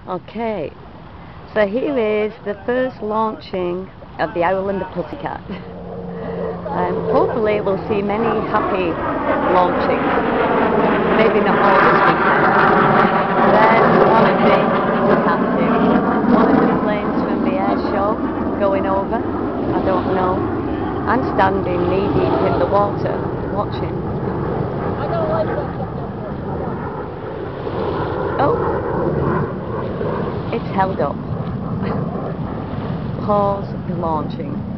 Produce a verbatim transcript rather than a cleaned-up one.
Okay, so here is the first launching of the Owl and the Pussycat. Um, hopefully we'll see many happy launchings, maybe not all this weekend. Then one of the, fantastic, one of the planes from the air show going over, I don't know. I'm standing knee deep in the water watching. Oh! It's held up. Pause the launching.